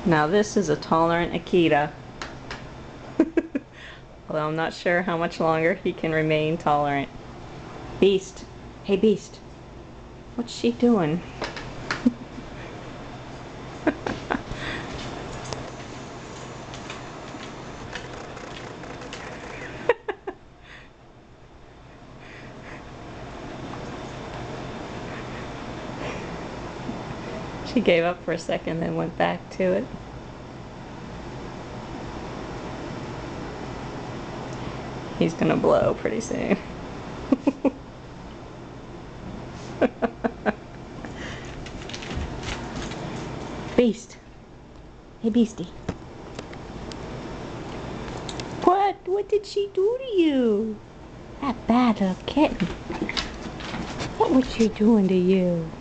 Now this is a tolerant Akita. Although I'm not sure how much longer he can remain tolerant. Beast. Hey Beast. What's she doing? She gave up for a second, then went back to it. He's gonna blow pretty soon. Beast. Hey Beastie. What did she do to you? That bad little kitten. What was she doing to you?